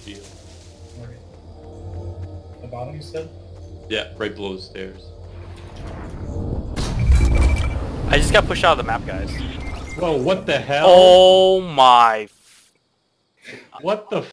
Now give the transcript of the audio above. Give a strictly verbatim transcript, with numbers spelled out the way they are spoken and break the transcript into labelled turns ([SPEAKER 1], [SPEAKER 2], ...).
[SPEAKER 1] shield.
[SPEAKER 2] Okay. The bottom, you said?
[SPEAKER 1] Yeah, right below the stairs.
[SPEAKER 3] I just got pushed out of the map, guys.
[SPEAKER 1] Whoa, what the hell?
[SPEAKER 3] Oh my...
[SPEAKER 1] What the